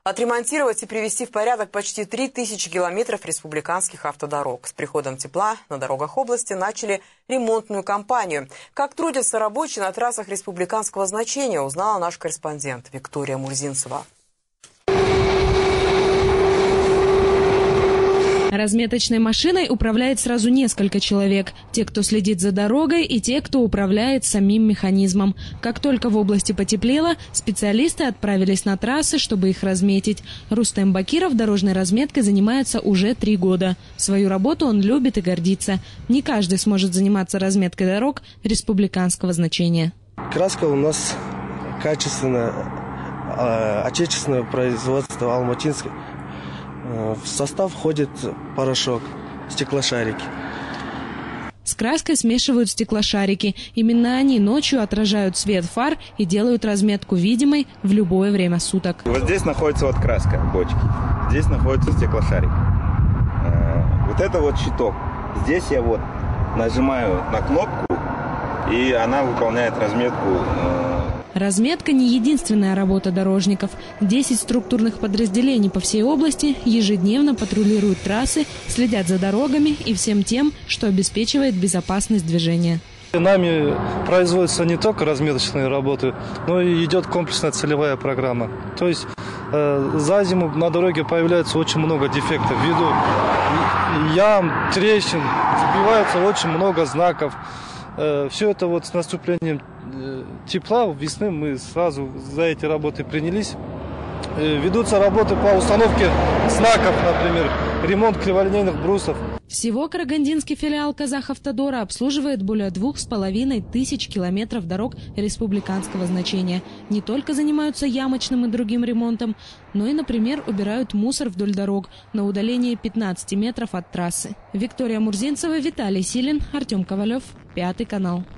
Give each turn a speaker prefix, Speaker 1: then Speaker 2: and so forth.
Speaker 1: Отремонтировать и привести в порядок почти 3000 километров республиканских автодорог. С приходом тепла на дорогах области начали ремонтную кампанию. Как трудятся рабочие на трассах республиканского значения, узнала наш корреспондент Виктория Мурзинцева.
Speaker 2: Разметочной машиной управляет сразу несколько человек. Те, кто следит за дорогой, и те, кто управляет самим механизмом. Как только в области потеплело, специалисты отправились на трассы, чтобы их разметить. Рустем Бакиров дорожной разметкой занимается уже 3 года. Свою работу он любит и гордится. Не каждый сможет заниматься разметкой дорог республиканского значения.
Speaker 3: Краска у нас качественная, отечественное производство, алматинское. В состав входит порошок, стеклошарики.
Speaker 2: С краской смешивают стеклошарики. Именно они ночью отражают свет фар и делают разметку видимой в любое время суток.
Speaker 4: Вот здесь находится вот краска, бочки. Здесь находится стеклошарик. Вот это вот щиток. Здесь я вот нажимаю на кнопку, и она выполняет разметку.
Speaker 2: Разметка не единственная работа дорожников. 10 структурных подразделений по всей области ежедневно патрулируют трассы, следят за дорогами и всем тем, что обеспечивает безопасность движения.
Speaker 5: Нами производятся не только разметочные работы, но и идет комплексная целевая программа. То есть за зиму на дороге появляется очень много дефектов. Ввиду ям, трещин, сбивается очень много знаков. Все это вот с наступлением тепла, весны мы сразу за эти работы принялись. Ведутся работы по установке знаков, например, ремонт криволинейных брусов.
Speaker 2: Всего карагандинский филиал Казахавтодора обслуживает более 2500 километров дорог республиканского значения. Не только занимаются ямочным и другим ремонтом, но и, например, убирают мусор вдоль дорог на удалении 15 метров от трассы. Виктория Мурзинцева, Виталий Силин, Артем Ковалев, 5 канал.